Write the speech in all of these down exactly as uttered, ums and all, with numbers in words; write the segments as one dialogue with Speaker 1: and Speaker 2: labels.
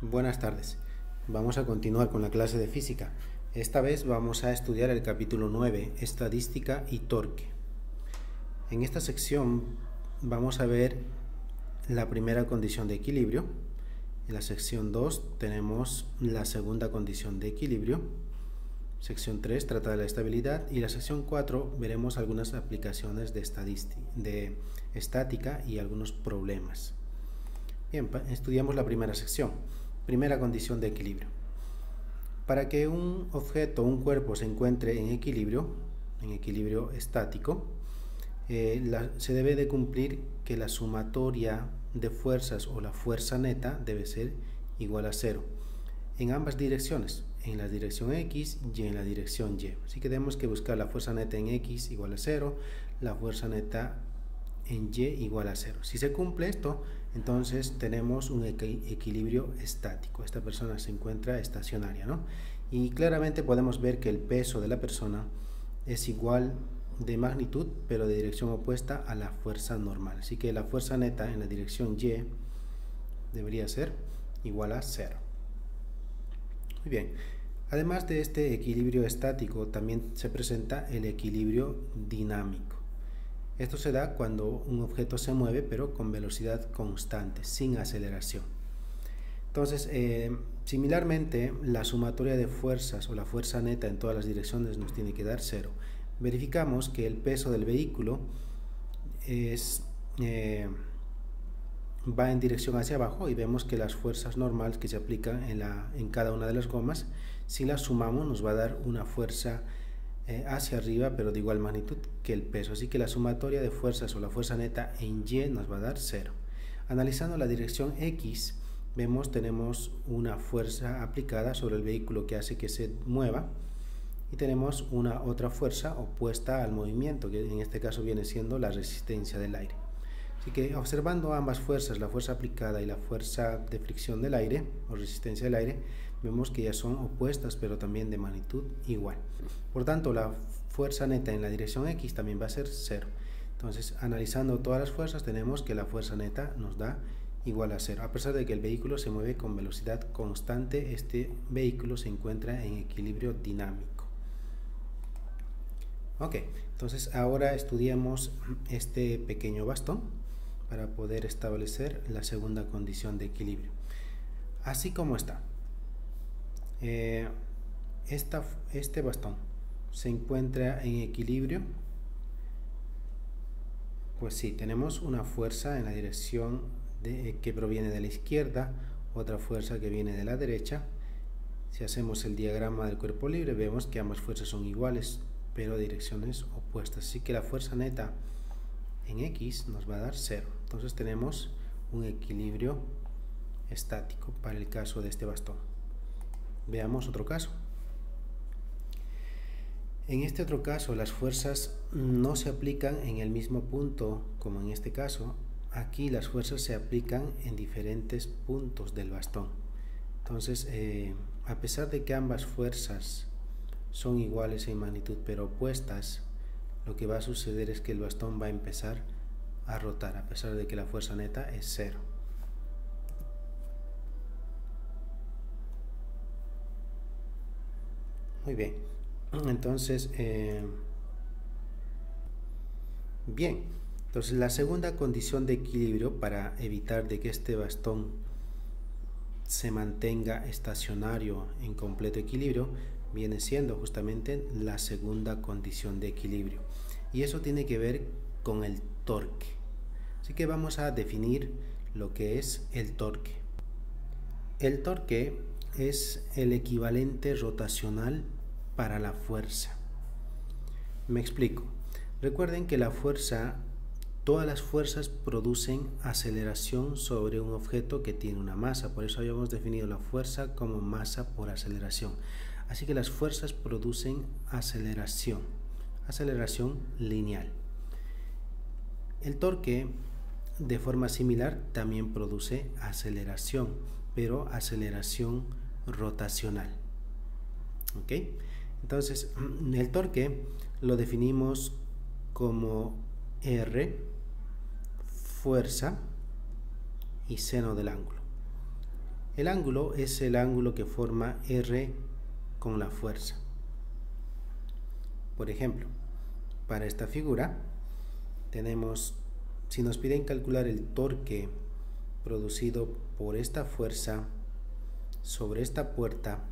Speaker 1: Buenas tardes. Vamos a continuar con la clase de física. Esta vez vamos a estudiar el capítulo nueve, estadística y torque. En esta sección vamos a ver la primera condición de equilibrio. En la sección dos tenemos la segunda condición de equilibrio. Sección tres trata de la estabilidad y la sección cuatro veremos algunas aplicaciones de, de estática y algunos problemas. Bien, estudiamos la primera sección. Primera condición de equilibrio. Para que un objeto, un cuerpo se encuentre en equilibrio, en equilibrio estático, eh, la, se debe de cumplir que la sumatoria de fuerzas o la fuerza neta debe ser igual a cero en ambas direcciones, en la dirección X y en la dirección Y. Así que tenemos que buscar la fuerza neta en X igual a cero, la fuerza neta en Y igual a cero. Si se cumple esto, entonces tenemos un equilibrio estático. Esta persona se encuentra estacionaria, ¿no? Y claramente podemos ver que el peso de la persona es igual de magnitud, pero de dirección opuesta a la fuerza normal. Así que la fuerza neta en la dirección Y debería ser igual a cero. Muy bien. Además de este equilibrio estático, también se presenta el equilibrio dinámico. Esto se da cuando un objeto se mueve pero con velocidad constante, sin aceleración. Entonces, eh, similarmente, la sumatoria de fuerzas o la fuerza neta en todas las direcciones nos tiene que dar cero. Verificamos que el peso del vehículo es, eh, va en dirección hacia abajo y vemos que las fuerzas normales que se aplican en, la, en cada una de las gomas, si las sumamos nos va a dar una fuerza hacia arriba pero de igual magnitud que el peso, así que la sumatoria de fuerzas o la fuerza neta en Y nos va a dar cero. Analizando la dirección X, vemos tenemos una fuerza aplicada sobre el vehículo que hace que se mueva y tenemos una otra fuerza opuesta al movimiento, que en este caso viene siendo la resistencia del aire. Así que observando ambas fuerzas, la fuerza aplicada y la fuerza de fricción del aire o resistencia del aire, vemos que ya son opuestas pero también de magnitud igual. Por tanto, la fuerza neta en la dirección X también va a ser cero. Entonces, analizando todas las fuerzas, tenemos que la fuerza neta nos da igual a cero. A pesar de que el vehículo se mueve con velocidad constante, este vehículo se encuentra en equilibrio dinámico. Ok, entonces ahora estudiamos este pequeño bastón para poder establecer la segunda condición de equilibrio. Así como está. Eh, esta, este bastón se encuentra en equilibrio. Pues sí, tenemos una fuerza en la dirección de, que proviene de la izquierda, otra fuerza que viene de la derecha. Si hacemos el diagrama del cuerpo libre, vemos que ambas fuerzas son iguales, pero direcciones opuestas. Así que la fuerza neta en X nos va a dar cero. Entonces tenemos un equilibrio estático para el caso de este bastón. Veamos otro caso. En este otro caso, las fuerzas no se aplican en el mismo punto como en este caso. Aquí las fuerzas se aplican en diferentes puntos del bastón. Entonces, eh, a pesar de que ambas fuerzas son iguales en magnitud pero opuestas, lo que va a suceder es que el bastón va a empezar a rotar, a pesar de que la fuerza neta es cero. Muy bien, entonces, eh, bien, entonces la segunda condición de equilibrio para evitar de que este bastón se mantenga estacionario en completo equilibrio viene siendo justamente la segunda condición de equilibrio, y eso tiene que ver con el torque. Así que vamos a definir lo que es el torque. El torque es el equivalente rotacional para la fuerza. Me explico. Recuerden que la fuerza, todas las fuerzas producen aceleración sobre un objeto que tiene una masa. Por eso habíamos definido la fuerza como masa por aceleración. Así que las fuerzas producen aceleración, aceleración lineal. El torque, de forma similar, también produce aceleración, pero aceleración rotacional. ¿Ok? Entonces, el torque lo definimos como R, fuerza y seno del ángulo. El ángulo es el ángulo que forma R con la fuerza. Por ejemplo, para esta figura tenemos, si nos piden calcular el torque producido por esta fuerza sobre esta puerta,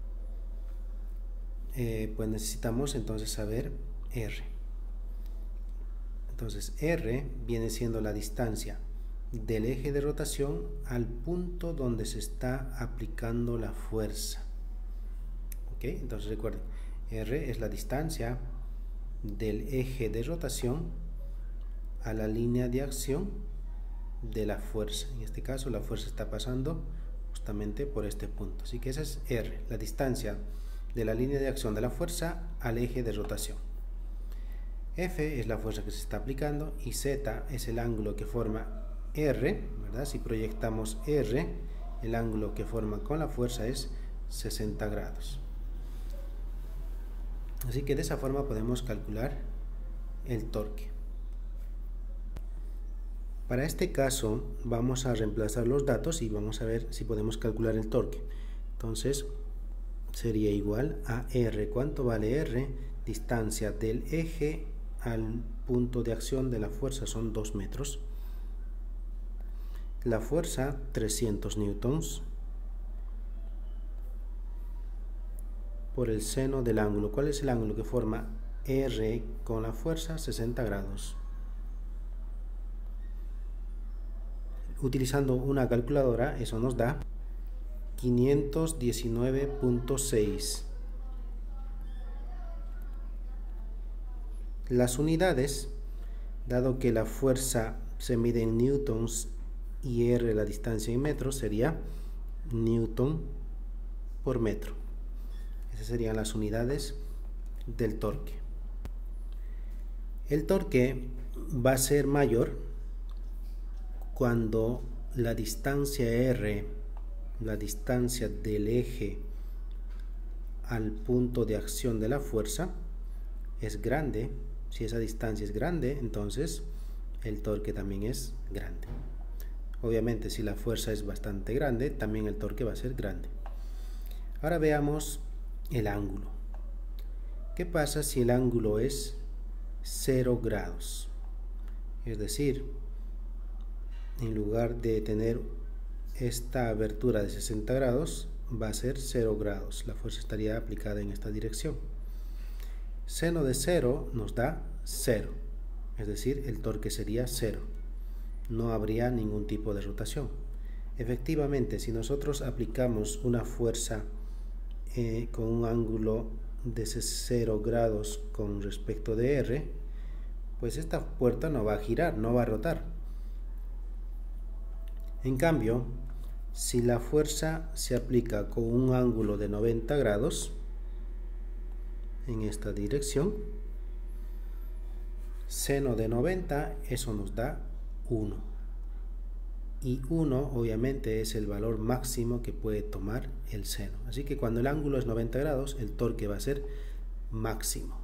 Speaker 1: eh, pues necesitamos entonces saber R. Entonces R viene siendo la distancia del eje de rotación al punto donde se está aplicando la fuerza. ¿Ok? Entonces recuerden, R es la distancia del eje de rotación a la línea de acción de la fuerza. En este caso la fuerza está pasando justamente por este punto. Así que esa es R, la distancia de la línea de acción de la fuerza al eje de rotación. F es la fuerza que se está aplicando y Z es el ángulo que forma R, ¿verdad? Si proyectamos R, el ángulo que forma con la fuerza es sesenta grados. Así que de esa forma podemos calcular el torque. Para este caso vamos a reemplazar los datos y vamos a ver si podemos calcular el torque. Entonces sería igual a R. ¿Cuánto vale R? Distancia del eje al punto de acción de la fuerza son dos metros. La fuerza trescientos newtons por el seno del ángulo. ¿Cuál es el ángulo que forma R con la fuerza? sesenta grados. Utilizando una calculadora, eso nos da quinientos diecinueve punto seis. Las unidades, dado que la fuerza se mide en newtons y R la distancia en metros, sería newton por metro. Esas serían las unidades del torque. El torque va a ser mayor cuando la distancia R, la distancia del eje al punto de acción de la fuerza, es grande. Si esa distancia es grande, entonces el torque también es grande. Obviamente, si la fuerza es bastante grande, también el torque va a ser grande. Ahora veamos el ángulo. ¿Qué pasa si el ángulo es cero grados? Es decir, en lugar de tener esta abertura de sesenta grados, va a ser cero grados. La fuerza estaría aplicada en esta dirección. Seno de cero nos da cero, es decir, el torque sería cero. No habría ningún tipo de rotación. Efectivamente, si nosotros aplicamos una fuerza eh, con un ángulo de cero grados con respecto de R, pues esta puerta no va a girar, no va a rotar. En cambio, si la fuerza se aplica con un ángulo de noventa grados en esta dirección, seno de noventa, eso nos da uno. Y uno obviamente es el valor máximo que puede tomar el seno. Así que cuando el ángulo es noventa grados, el torque va a ser máximo.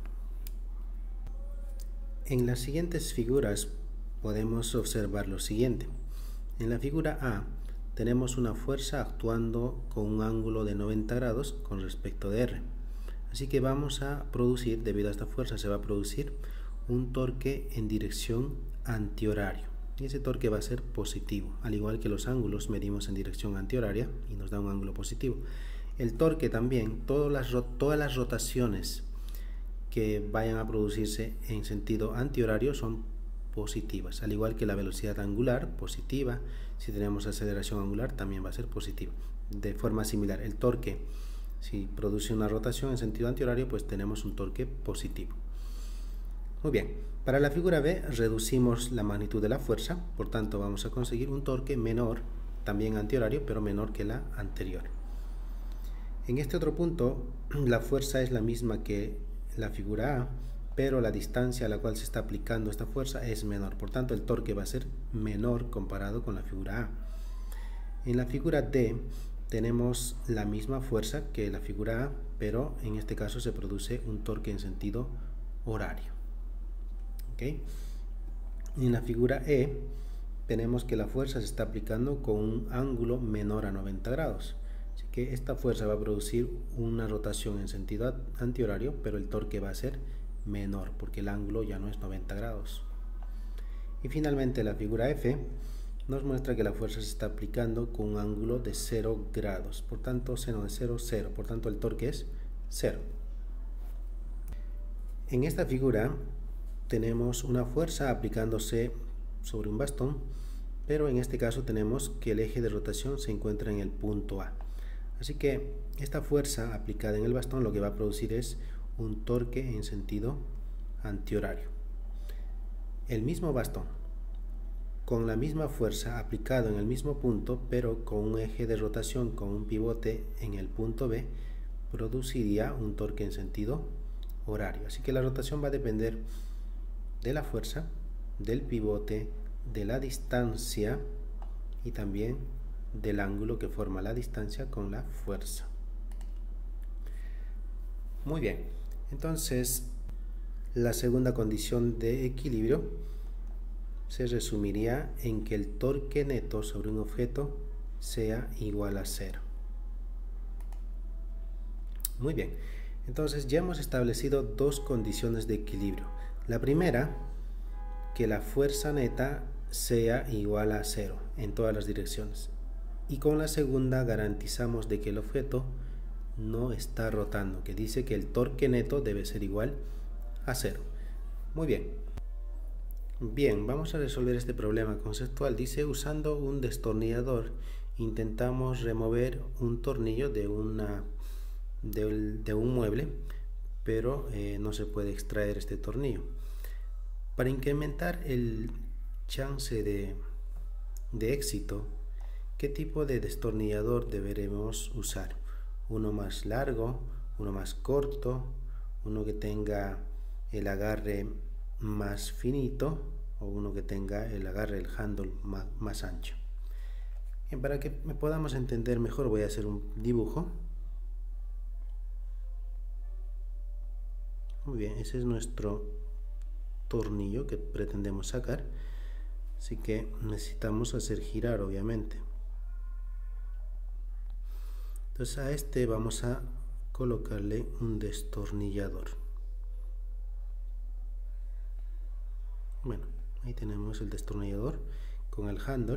Speaker 1: En las siguientes figuras podemos observar lo siguiente. En la figura A tenemos una fuerza actuando con un ángulo de noventa grados con respecto de R. Así que vamos a producir, debido a esta fuerza se va a producir un torque en dirección antihorario. Y ese torque va a ser positivo. Al igual que los ángulos medimos en dirección antihoraria y nos da un ángulo positivo. El torque también, todas las, todas las rotaciones que vayan a producirse en sentido antihorario son positivas. Al igual que la velocidad angular, positiva. Si tenemos aceleración angular, también va a ser positiva. De forma similar, el torque, si produce una rotación en sentido antihorario, pues tenemos un torque positivo. Muy bien, para la figura B reducimos la magnitud de la fuerza, por tanto vamos a conseguir un torque menor, también antihorario, pero menor que la anterior. En este otro punto, la fuerza es la misma que la figura A, pero la distancia a la cual se está aplicando esta fuerza es menor, por tanto el torque va a ser menor comparado con la figura A. En la figura D tenemos la misma fuerza que la figura A, pero en este caso se produce un torque en sentido horario. ¿Okay? En la figura E tenemos que la fuerza se está aplicando con un ángulo menor a noventa grados. Así que esta fuerza va a producir una rotación en sentido antihorario, pero el torque va a ser menor porque el ángulo ya no es noventa grados. Y finalmente la figura F nos muestra que la fuerza se está aplicando con un ángulo de cero grados. Por tanto, seno de cero, cero. Por tanto, el torque es cero. En esta figura tenemos una fuerza aplicándose sobre un bastón, pero en este caso tenemos que el eje de rotación se encuentra en el punto A. Así que esta fuerza aplicada en el bastón lo que va a producir es un torque en sentido antihorario. El mismo bastón, con la misma fuerza aplicado en el mismo punto, pero con un eje de rotación con un pivote en el punto B, produciría un torque en sentido horario. Así que la rotación va a depender de la fuerza, del pivote, de la distancia y también del ángulo que forma la distancia con la fuerza. Muy bien, entonces la segunda condición de equilibrio se resumiría en que el torque neto sobre un objeto sea igual a cero. Muy bien, entonces ya hemos establecido dos condiciones de equilibrio. La primera, que la fuerza neta sea igual a cero en todas las direcciones. Y con la segunda garantizamos de que el objeto no está rotando, que dice que el torque neto debe ser igual a cero. Muy bien. Bien, vamos a resolver este problema conceptual. Dice, usando un destornillador intentamos remover un tornillo de, una, de, de un mueble, pero eh, no se puede extraer este tornillo. Para incrementar el chance de, de éxito, ¿qué tipo de destornillador deberemos usar? Uno más largo, uno más corto, uno que tenga el agarre más finito o uno que tenga el agarre, el handle más, más ancho. Bien, para que podamos entender mejor voy a hacer un dibujo. Muy bien, ese es nuestro tornillo que pretendemos sacar, así que necesitamos hacer girar, obviamente. Entonces a este vamos a colocarle un destornillador. Bueno, ahí tenemos el destornillador con el handle.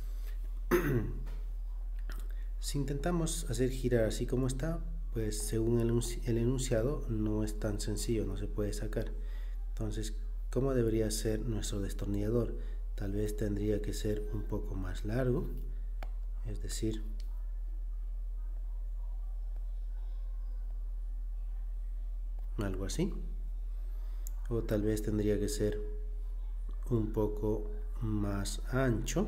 Speaker 1: Si intentamos hacer girar así como está, pues según el enunciado no es tan sencillo, no se puede sacar. Entonces, ¿cómo debería ser nuestro destornillador? Tal vez tendría que ser un poco más largo, es decir, algo así, o tal vez tendría que ser un poco más ancho.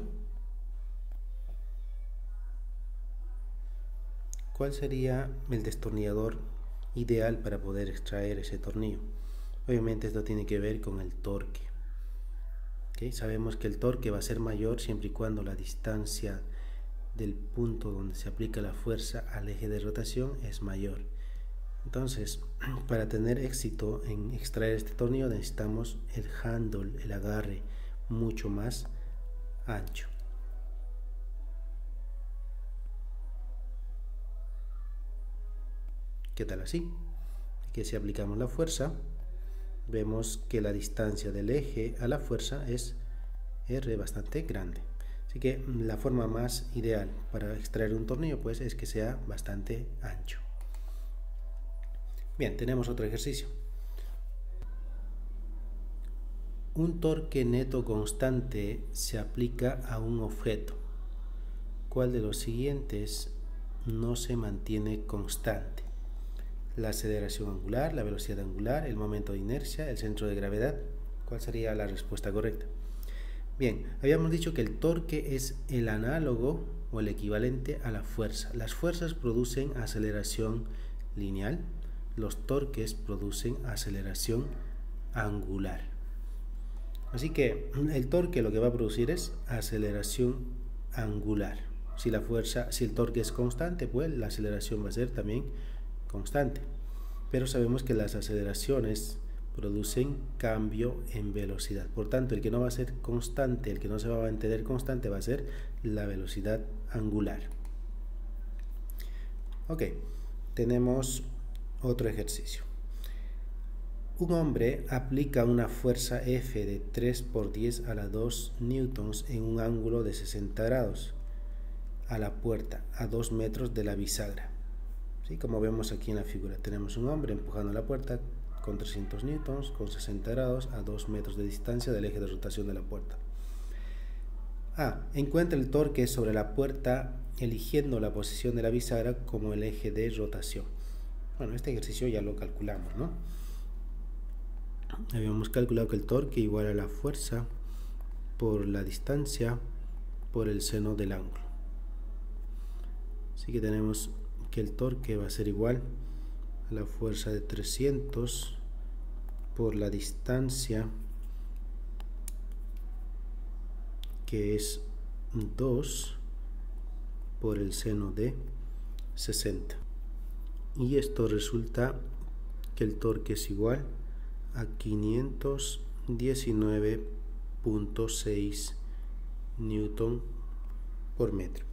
Speaker 1: ¿Cuál sería el destornillador ideal para poder extraer ese tornillo? Obviamente esto tiene que ver con el torque. ¿Okay? Sabemos que el torque va a ser mayor siempre y cuando la distancia del punto donde se aplica la fuerza al eje de rotación es mayor. Entonces, para tener éxito en extraer este tornillo necesitamos el handle, el agarre mucho más ancho. ¿Qué tal así? Que si aplicamos la fuerza, vemos que la distancia del eje a la fuerza es R bastante grande. Así que la forma más ideal para extraer un tornillo pues es que sea bastante ancho. Bien, tenemos otro ejercicio. Un torque neto constante se aplica a un objeto. ¿Cuál de los siguientes no se mantiene constante? La aceleración angular, la velocidad angular, el momento de inercia, el centro de gravedad. ¿Cuál sería la respuesta correcta? Bien, habíamos dicho que el torque es el análogo o el equivalente a la fuerza. Las fuerzas producen aceleración lineal, los torques producen aceleración angular. Así que el torque lo que va a producir es aceleración angular. Si la fuerza, si el torque es constante, pues la aceleración va a ser también constante. Pero sabemos que las aceleraciones producen cambio en velocidad. Por tanto, el que no va a ser constante, el que no se va a mantener constante, va a ser la velocidad angular. Ok, tenemos otro ejercicio. Un hombre aplica una fuerza F de tres por diez a la dos newtons en un ángulo de sesenta grados a la puerta a dos metros de la bisagra. ¿Sí? Como vemos aquí en la figura, tenemos un hombre empujando la puerta con trescientos newtons, con sesenta grados, a dos metros de distancia del eje de rotación de la puerta. A. Encuentra el torque sobre la puerta eligiendo la posición de la bisagra como el eje de rotación. Bueno, este ejercicio ya lo calculamos, ¿no? Habíamos calculado que el torque igual a la fuerza por la distancia por el seno del ángulo. Así que tenemos que el torque va a ser igual a la fuerza de trescientos por la distancia, que es dos por el seno de sesenta. Y esto resulta que el torque es igual a quinientos diecinueve punto seis newton por metro.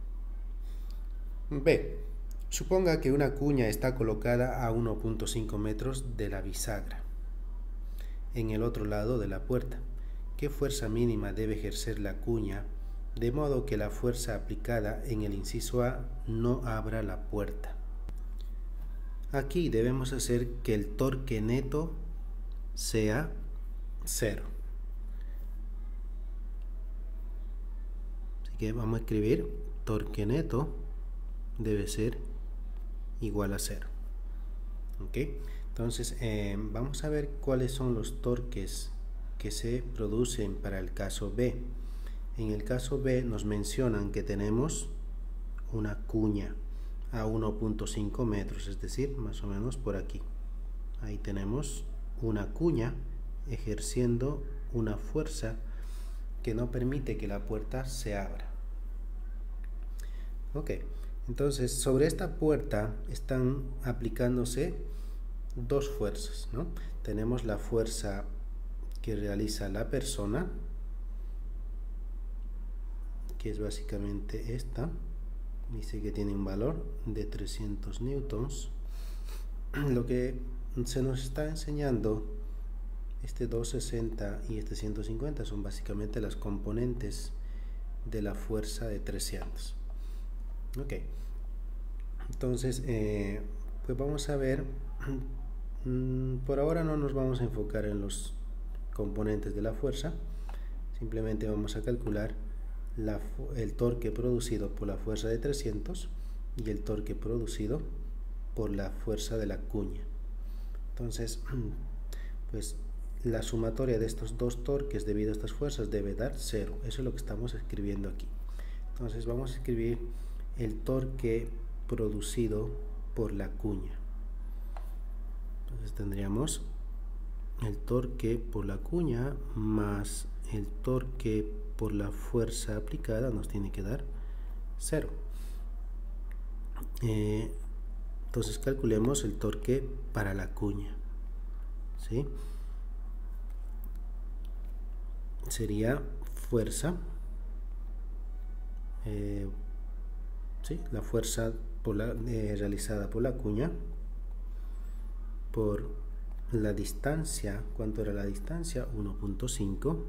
Speaker 1: B. Suponga que una cuña está colocada a uno punto cinco metros de la bisagra, en el otro lado de la puerta. ¿Qué fuerza mínima debe ejercer la cuña de modo que la fuerza aplicada en el inciso A no abra la puerta? Aquí debemos hacer que el torque neto sea cero. Así que vamos a escribir torque neto debe ser igual a cero. ¿Ok? Entonces eh, vamos a ver cuáles son los torques que se producen para el caso B. En el caso B nos mencionan que tenemos una cuña a uno punto cinco metros, es decir, más o menos por aquí. Ahí tenemos una cuña ejerciendo una fuerza que no permite que la puerta se abra. Ok, entonces sobre esta puerta están aplicándose dos fuerzas, ¿no? Tenemos la fuerza que realiza la persona, que es básicamente esta. Dice que tiene un valor de trescientos newtons. Lo que se nos está enseñando, este doscientos sesenta y este ciento cincuenta, son básicamente las componentes de la fuerza de trescientos. Ok, entonces eh, pues vamos a ver, por ahora no nos vamos a enfocar en los componentes de la fuerza, simplemente vamos a calcular la, el torque producido por la fuerza de trescientos y el torque producido por la fuerza de la cuña. Entonces, pues la sumatoria de estos dos torques debido a estas fuerzas debe dar cero. Eso es lo que estamos escribiendo aquí. Entonces vamos a escribir el torque producido por la cuña. Entonces tendríamos el torque por la cuña más el torque por la fuerza aplicada, nos tiene que dar cero. Eh, entonces calculemos el torque para la cuña, ¿sí? Sería fuerza, eh, ¿sí? La fuerza por la, eh, realizada por la cuña por la distancia. ¿Cuánto era la distancia? uno punto cinco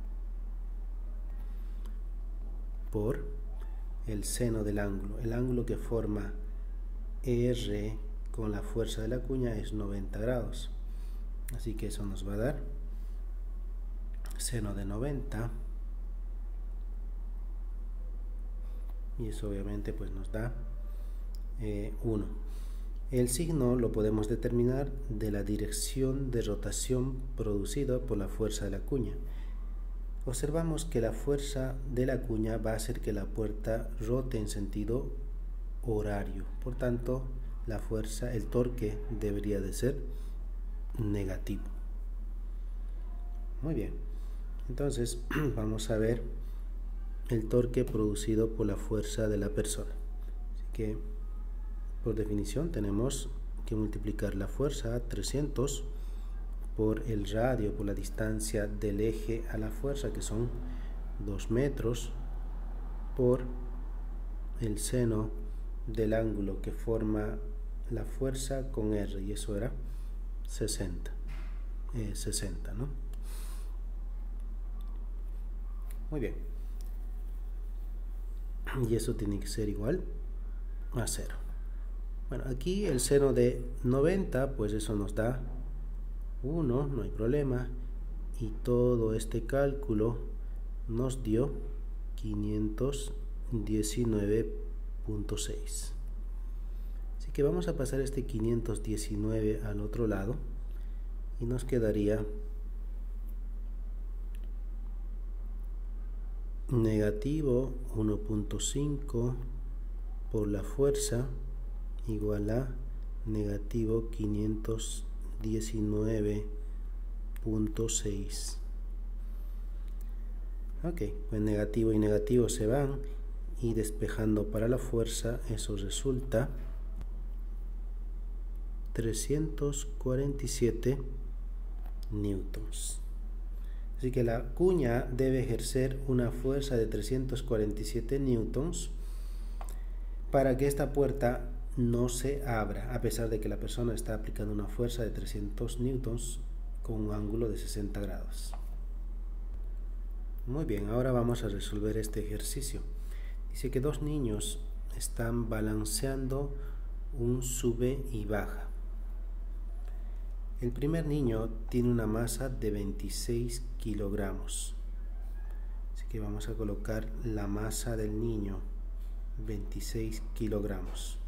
Speaker 1: por el seno del ángulo. El ángulo que forma R con la fuerza de la cuña es noventa grados, así que eso nos va a dar seno de noventa, y eso obviamente pues nos da eh, uno. El signo lo podemos determinar de la dirección de rotación producida por la fuerza de la cuña. Observamos que la fuerza de la cuña va a hacer que la puerta rote en sentido horario. Por tanto, la fuerza, el torque debería de ser negativo. Muy bien. Entonces, vamos a ver el torque producido por la fuerza de la persona. Así que, por definición, tenemos que multiplicar la fuerza trescientos por el radio, por la distancia del eje a la fuerza, que son dos metros, por el seno del ángulo que forma la fuerza con R, y eso era sesenta, eh, sesenta, ¿no? Muy bien. Y eso tiene que ser igual a cero. Bueno, aquí el seno de noventa, pues eso nos da uno, no hay problema. Y todo este cálculo nos dio quinientos diecinueve punto seis. Así que vamos a pasar este quinientos diecinueve al otro lado y nos quedaría negativo uno punto cinco por la fuerza igual a negativo quinientos diecinueve punto seis. Ok, pues negativo y negativo se van, y despejando para la fuerza, eso resulta trescientos cuarenta y siete newtons. Así que la cuña debe ejercer una fuerza de trescientos cuarenta y siete newtons para que esta puerta no se abra, a pesar de que la persona está aplicando una fuerza de trescientos newtons con un ángulo de sesenta grados. Muy bien, ahora vamos a resolver este ejercicio. Dice que dos niños están balanceando un sube y baja. El primer niño tiene una masa de veintiséis kilogramos. Así que vamos a colocar la masa del niño, veintiséis kilogramos.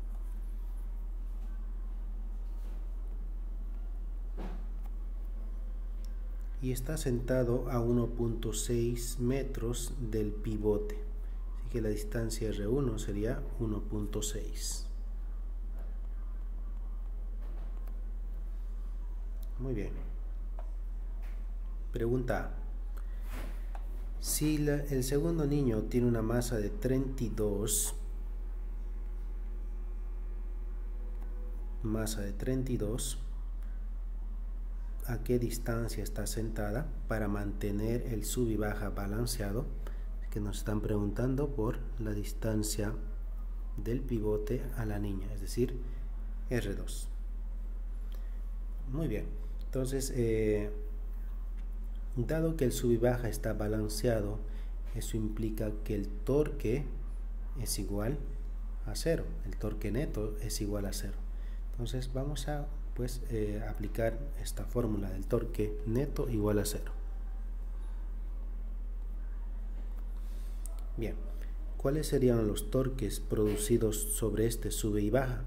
Speaker 1: Y está sentado a uno punto seis metros del pivote. Así que la distancia R uno sería uno punto seis. Muy bien. Pregunta A. Si la, el segundo niño tiene una masa de treinta y dos, masa de treinta y dos, ¿a qué distancia está sentada para mantener el sub y baja balanceado? Que nos están preguntando por la distancia del pivote a la niña, es decir, R dos. Muy bien, entonces eh, dado que el sub y baja está balanceado, eso implica que el torque es igual a cero, el torque neto es igual a cero. Entonces vamos a pues eh, aplicar esta fórmula del torque neto igual a cero. Bien, ¿cuáles serían los torques producidos sobre este sube y baja?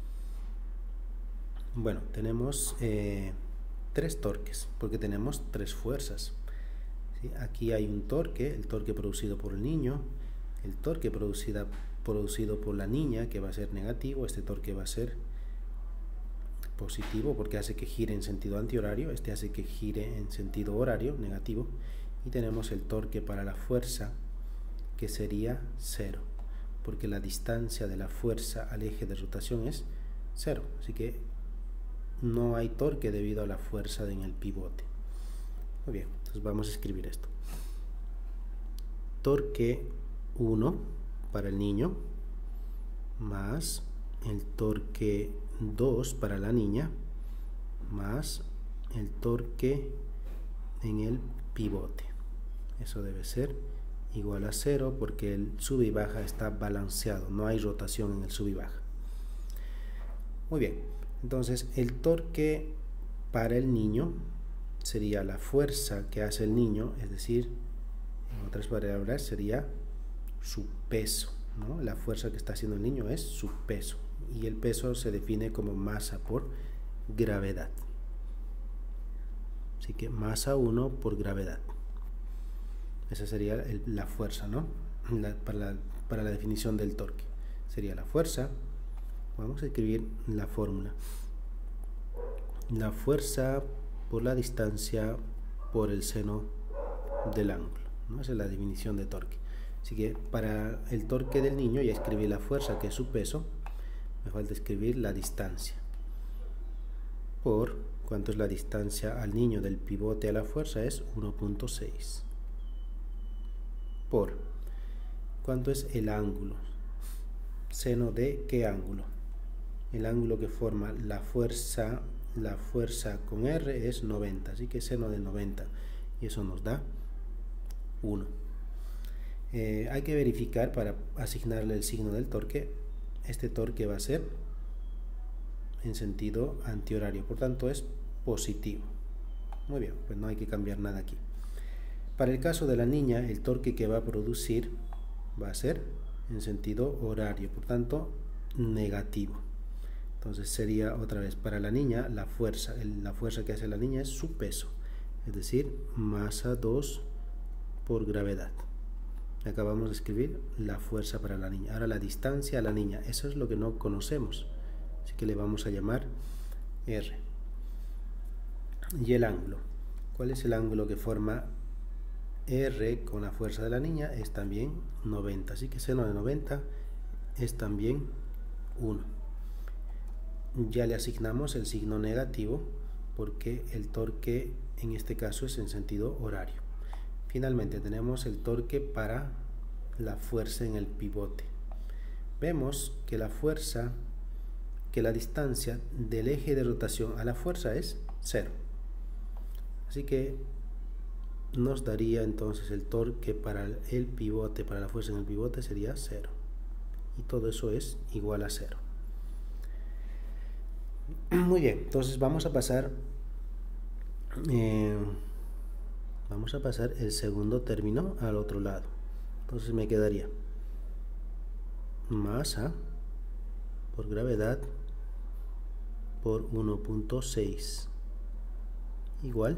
Speaker 1: Bueno, tenemos eh, tres torques, porque tenemos tres fuerzas. ¿Sí? Aquí hay un torque, el torque producido por el niño, el torque producida, producido por la niña, que va a ser negativo, este torque va a ser positivo porque hace que gire en sentido antihorario, este hace que gire en sentido horario, negativo, y tenemos el torque para la fuerza, que sería cero, porque la distancia de la fuerza al eje de rotación es cero, así que no hay torque debido a la fuerza en el pivote. Muy bien, entonces vamos a escribir esto. Torque uno para el niño más el torque dos para la niña más el torque en el pivote. Eso debe ser igual a cero porque el sube y baja está balanceado, no hay rotación en el sube y baja. Muy bien, entonces el torque para el niño sería la fuerza que hace el niño, es decir, en otras palabras sería su peso, ¿no? La fuerza que está haciendo el niño es su peso, y el peso se define como masa por gravedad. Así que masa uno por gravedad. Esa sería el, la fuerza, ¿no? La, para, la, para la definición del torque. Sería la fuerza. Vamos a escribir la fórmula. La fuerza por la distancia por el seno del ángulo, ¿no? Esa es la definición de torque. Así que para el torque del niño ya escribí la fuerza, que es su peso. Me falta escribir la distancia por ¿Cuánto es la distancia al niño del pivote a la fuerza? Es uno punto seis. Por, ¿cuánto es el ángulo? ¿Seno de qué ángulo? El ángulo que forma la fuerza, la fuerza con R es noventa, así que seno de noventa, y eso nos da uno. Eh, hay que verificar para asignarle el signo del torque. Este torque va a ser en sentido antihorario, por tanto es positivo. Muy bien, pues no hay que cambiar nada aquí. Para el caso de la niña, el torque que va a producir va a ser en sentido horario, por tanto negativo. Entonces sería otra vez para la niña la fuerza, el, la fuerza que hace la niña es su peso, es decir, masa dos por gravedad. Acabamos de escribir la fuerza para la niña. Ahora la distancia a la niña, eso es lo que no conocemos, así que le vamos a llamar R. Y el ángulo, ¿cuál es el ángulo que forma R con la fuerza de la niña? Es también noventa, así que seno de noventa es también uno. Ya le asignamos el signo negativo porque el torque en este caso es en sentido horario. Finalmente tenemos el torque para la fuerza en el pivote. Vemos que la fuerza, que la distancia del eje de rotación a la fuerza es cero. Así que nos daría entonces el torque para el pivote, para la fuerza en el pivote sería cero. Y todo eso es igual a cero. Muy bien, entonces vamos a pasar eh, vamos a pasar el segundo término al otro lado. Entonces me quedaría masa por gravedad por uno punto seis igual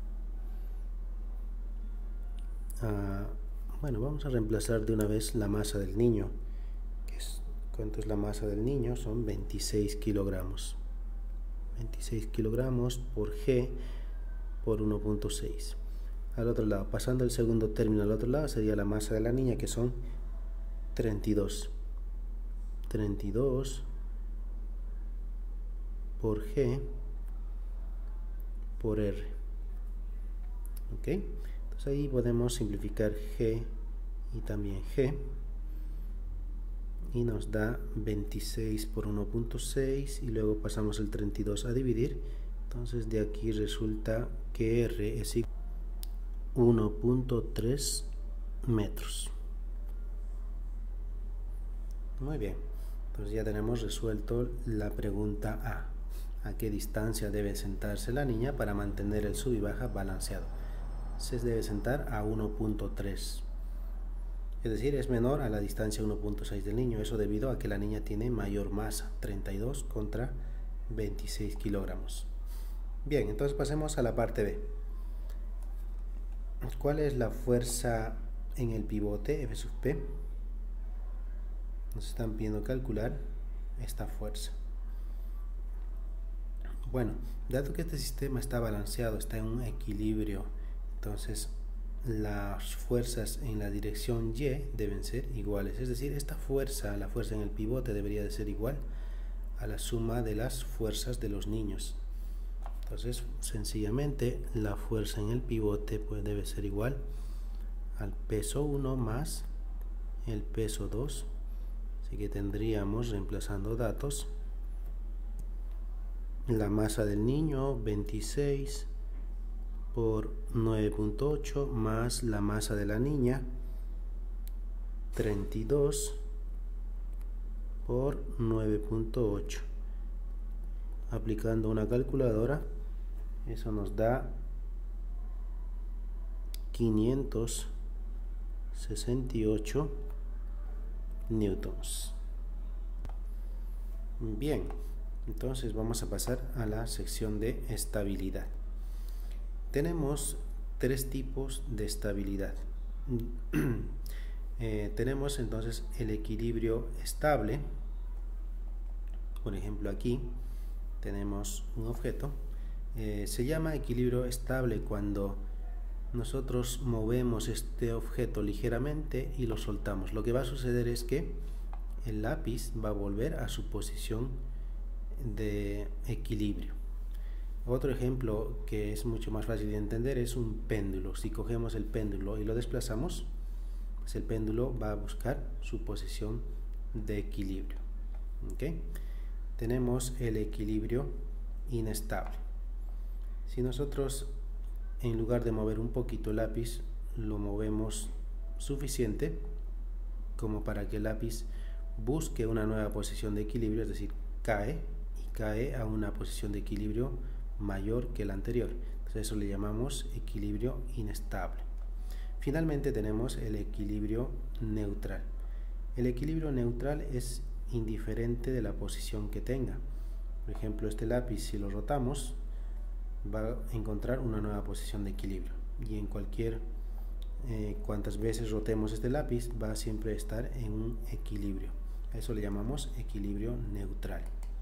Speaker 1: a, bueno, vamos a reemplazar de una vez la masa del niño, que es, ¿cuánto es la masa del niño? Son veintiséis kilogramos. veintiséis kilogramos por G por uno punto seis. Al otro lado, pasando el segundo término al otro lado, sería la masa de la niña, que son treinta y dos. treinta y dos por G por R. ¿Ok? Entonces ahí podemos simplificar G y también G. Y nos da veintiséis por uno punto seis y luego pasamos el treinta y dos a dividir. Entonces de aquí resulta que R es igual a uno punto tres metros. Muy bien, entonces ya tenemos resuelto la pregunta A. ¿A qué distancia debe sentarse la niña para mantener el sub y baja balanceado? Se debe sentar a uno punto tres. Es decir, es menor a la distancia uno punto seis del niño. Eso debido a que la niña tiene mayor masa, treinta y dos contra veintiséis kilogramos. Bien, entonces pasemos a la parte B. ¿Cuál es la fuerza en el pivote F sub P? Nos están pidiendo calcular esta fuerza. Bueno, dado que este sistema está balanceado, está en un equilibrio, entonces las fuerzas en la dirección Y deben ser iguales, es decir, esta fuerza, la fuerza en el pivote debería de ser igual a la suma de las fuerzas de los niños. Entonces sencillamente la fuerza en el pivote pues debe ser igual al peso uno más el peso dos, así que tendríamos, reemplazando datos, la masa del niño veintiséis por nueve punto ocho más la masa de la niña treinta y dos por nueve punto ocho. Aplicando una calculadora, eso nos da quinientos sesenta y ocho newtons. Bien, entonces vamos a pasar a la sección de estabilidad. Tenemos tres tipos de estabilidad. eh, tenemos entonces el equilibrio estable. Por ejemplo, aquí tenemos un objeto. Eh, se llama equilibrio estable cuando nosotros movemos este objeto ligeramente y lo soltamos. Lo que va a suceder es que el lápiz va a volver a su posición de equilibrio. Otro ejemplo que es mucho más fácil de entender es un péndulo. Si cogemos el péndulo y lo desplazamos, pues el péndulo va a buscar su posición de equilibrio. ¿Okay? Tenemos el equilibrio inestable. Si nosotros, en lugar de mover un poquito el lápiz, lo movemos suficiente como para que el lápiz busque una nueva posición de equilibrio, es decir, cae y cae a una posición de equilibrio mayor que la anterior. Entonces eso le llamamos equilibrio inestable. Finalmente tenemos el equilibrio neutral. El equilibrio neutral es indiferente de la posición que tenga. Por ejemplo, este lápiz, si lo rotamos, va a encontrar una nueva posición de equilibrio, y en cualquier eh, cuantas veces rotemos este lápiz va a siempre estar en un equilibrio. Eso le llamamos equilibrio neutral.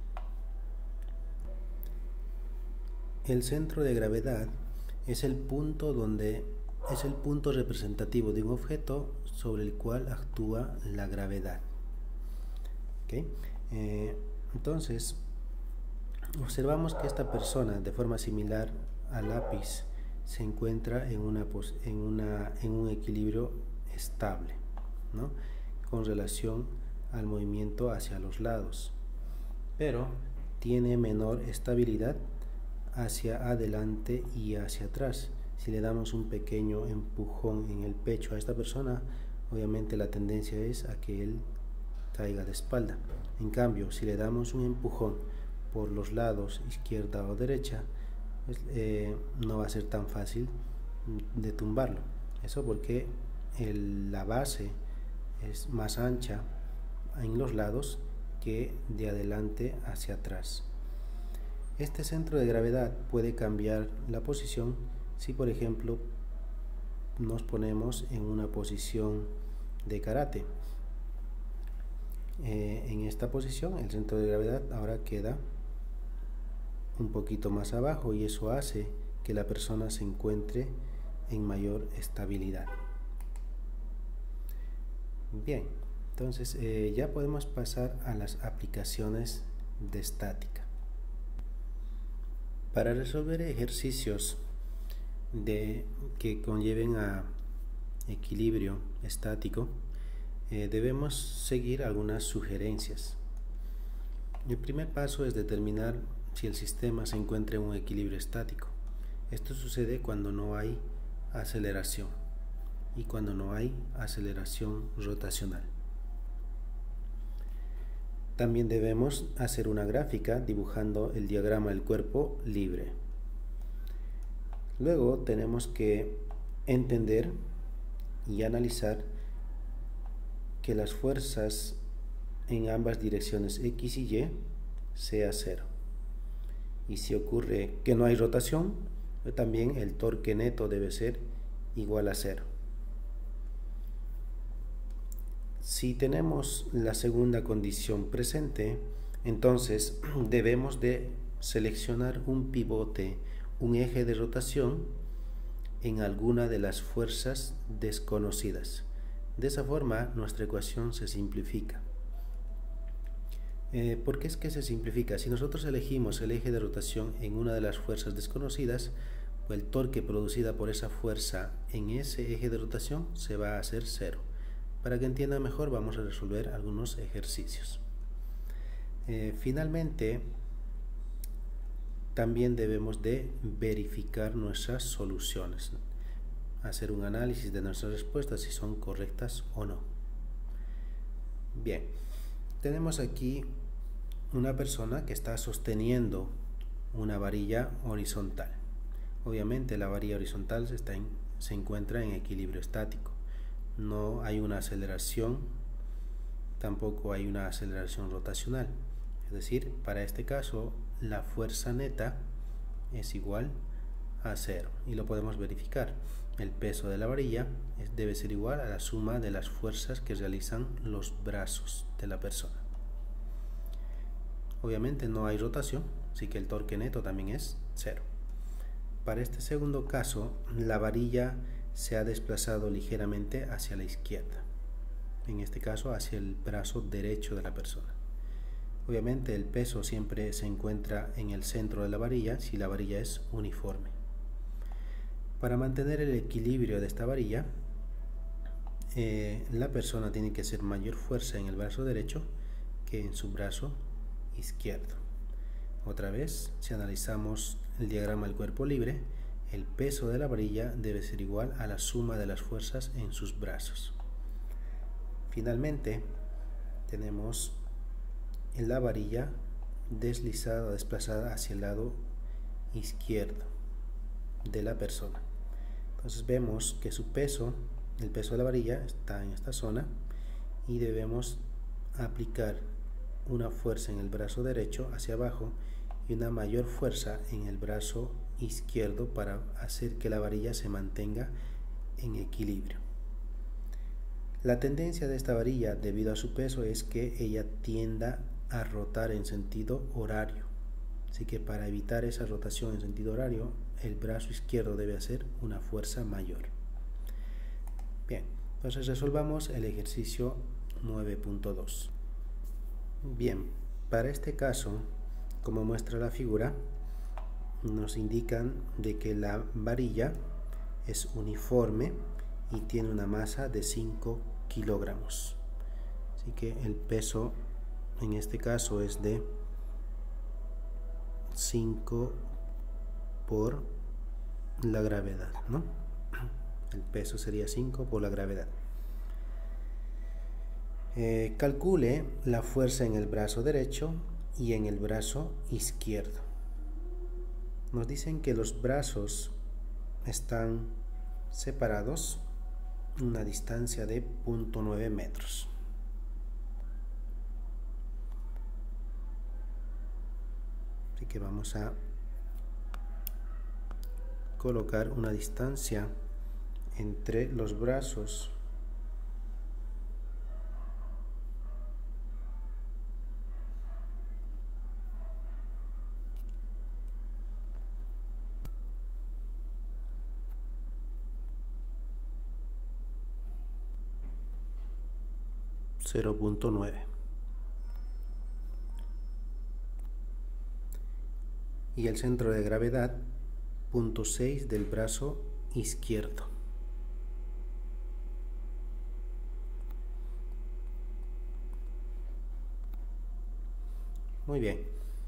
Speaker 1: El centro de gravedad es el punto donde es el punto representativo de un objeto sobre el cual actúa la gravedad. ¿Okay? Eh, entonces observamos que esta persona, de forma similar al lápiz, se encuentra en, una, en, una, en un equilibrio estable, ¿no? Con relación al movimiento hacia los lados, pero tiene menor estabilidad hacia adelante y hacia atrás. Si le damos un pequeño empujón en el pecho a esta persona, obviamente la tendencia es a que él caiga de espalda. En cambio, si le damos un empujón por los lados, izquierda o derecha, pues, eh, no va a ser tan fácil de tumbarlo. Eso porque el, la base es más ancha en los lados que de adelante hacia atrás. Este centro de gravedad puede cambiar la posición si, por ejemplo, nos ponemos en una posición de karate. Eh, en esta posición el centro de gravedad ahora queda un poquito más abajo, y eso hace que la persona se encuentre en mayor estabilidad. Bien, entonces eh, ya podemos pasar a las aplicaciones de estática. Para resolver ejercicios de, que conlleven a equilibrio estático, eh, debemos seguir algunas sugerencias. El primer paso es determinar si el sistema se encuentra en un equilibrio estático. Esto sucede cuando no hay aceleración y cuando no hay aceleración rotacional. También debemos hacer una gráfica dibujando el diagrama del cuerpo libre. Luego tenemos que entender y analizar que las fuerzas en ambas direcciones X y Y sea cero. Y si ocurre que no hay rotación, también el torque neto debe ser igual a cero. Si tenemos la segunda condición presente, entonces debemos de seleccionar un pivote, un eje de rotación en alguna de las fuerzas desconocidas. De esa forma nuestra ecuación se simplifica. Eh, ¿Por qué es que se simplifica? Si nosotros elegimos el eje de rotación en una de las fuerzas desconocidas, pues el torque producido por esa fuerza en ese eje de rotación se va a hacer cero. Para que entiendan mejor, vamos a resolver algunos ejercicios. Eh, finalmente, también debemos de verificar nuestras soluciones, hacer un análisis de nuestras respuestas si son correctas o no. Bien, tenemos aquí una persona que está sosteniendo una varilla horizontal. Obviamente la varilla horizontal está en, se encuentra en equilibrio estático. No hay una aceleración, tampoco hay una aceleración rotacional. Es decir, para este caso la fuerza neta es igual a cero, y lo podemos verificar. El peso de la varilla es, debe ser igual a la suma de las fuerzas que realizan los brazos de la persona. Obviamente no hay rotación, así que el torque neto también es cero. Para este segundo caso, la varilla se ha desplazado ligeramente hacia la izquierda, en este caso hacia el brazo derecho de la persona. Obviamente el peso siempre se encuentra en el centro de la varilla si la varilla es uniforme. Para mantener el equilibrio de esta varilla, eh, la persona tiene que hacer mayor fuerza en el brazo derecho que en su brazo izquierdo. Otra vez, si analizamos el diagrama del cuerpo libre, el peso de la varilla debe ser igual a la suma de las fuerzas en sus brazos. Finalmente, tenemos la varilla deslizada o desplazada hacia el lado izquierdo de la persona. Entonces vemos que su peso, el peso de la varilla está en esta zona y debemos aplicar una fuerza en el brazo derecho hacia abajo y una mayor fuerza en el brazo izquierdo para hacer que la varilla se mantenga en equilibrio. La tendencia de esta varilla debido a su peso es que ella tienda a rotar en sentido horario, así que para evitar esa rotación en sentido horario el brazo izquierdo debe hacer una fuerza mayor. Bien, entonces resolvamos el ejercicio nueve punto dos. Bien, para este caso, como muestra la figura, nos indican de que la varilla es uniforme y tiene una masa de cinco kilogramos, así que el peso en este caso es de cinco por la gravedad, ¿no? El peso sería cinco por la gravedad. Eh, calcule la fuerza en el brazo derecho y en el brazo izquierdo. Nos dicen que los brazos están separados una distancia de cero punto nueve metros. Así que vamos a colocar una distancia entre los brazos cero punto nueve y el centro de gravedad cero punto seis del brazo izquierdo. Muy bien,